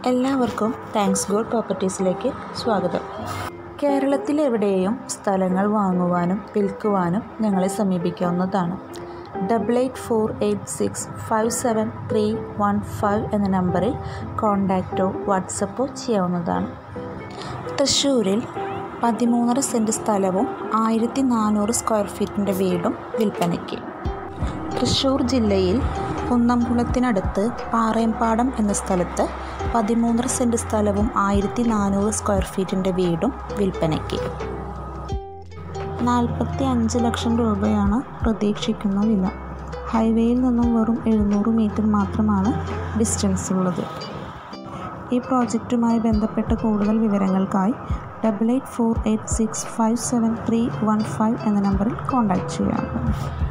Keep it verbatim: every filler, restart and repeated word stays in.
എല്ലാവർക്കും thanks God പ്രോപ്പർട്ടീസിലേക്ക് സ്വാഗതം. കേരളത്തിലെവിടെയും സ്ഥലങ്ങൾ വാങ്ങുവാനും വിൽക്കുവാനും ഞങ്ങളെ സമീപിക്കാവുന്നതാണ്. Double eight four eight six five seven three one five എന്ന നമ്പറിൽ കോൺടാക്റ്റോ വാട്സപ്പോ ചെയ്യാവുന്നതാണ്. തൃശ്ശൂരിൽ പതിമൂന്നര സെൻറ്റ് സ്ഥലവും ആയിരത്തി നാനൂറ് സ്ക്വയർ ഫീറ്റിൻ്റെ വീടും വിൽപ്പനയ്ക്ക്. തൃശ്ശൂർ ജില്ലയിൽ കുന്നംകുളത്തിനടുത്ത് പാറയംപാടം എന്ന സ്ഥലത്ത് പതിമൂന്നര സെൻറ്റ് സ്ഥലവും ആയിരത്തി നാനൂറ് സ്ക്വയർ ഫീറ്റിൻ്റെ വീടും വിൽപ്പനയ്ക്ക്. നാൽപ്പത്തി അഞ്ച് ലക്ഷം രൂപയാണ് പ്രതീക്ഷിക്കുന്ന വില. ഹൈവേയിൽ നിന്നും വെറും എഴുന്നൂറ് മീറ്റർ മാത്രമാണ് ഡിസ്റ്റൻസ് ഉള്ളത്. ഈ പ്രോജക്റ്റുമായി ബന്ധപ്പെട്ട കൂടുതൽ വിവരങ്ങൾക്കായി double eight four eight six five seven three one five എന്ന നമ്പറിൽ കോൺടാക്റ്റ് ചെയ്യാം.